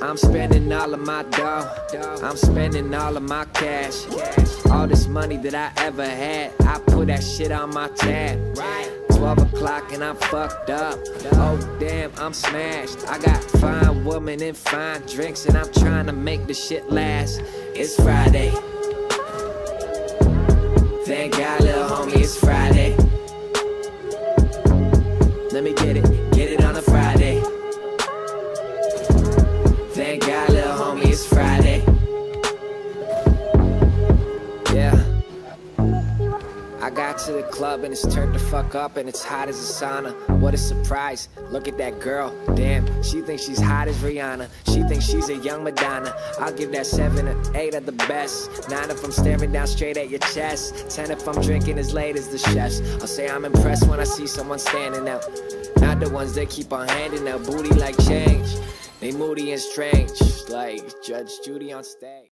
I'm spending all of my dough, I'm spending all of my cash. All this money that I ever had, I put that shit on my tab. 12 o'clock and I'm fucked up. Oh damn, I'm smashed. I got fine women and fine drinks, and I'm trying to make the shit last. It's Friday. Thank God, little homie, it's Friday. Let me get it on a Friday. Thank God, little homie, it's Friday. Yeah. I got to the club and it's turned the fuck up and it's hot as a sauna. What a surprise, look at that girl. Damn, she thinks she's hot as Rihanna. She thinks she's a young Madonna. I'll give that 7 or 8 of the best. 9 if I'm staring down straight at your chest. 10 if I'm drinking as late as the chefs. I'll say I'm impressed when I see someone standing out. Not the ones that keep on handing out booty like change. They moody and strange, like Judge Judy on stage.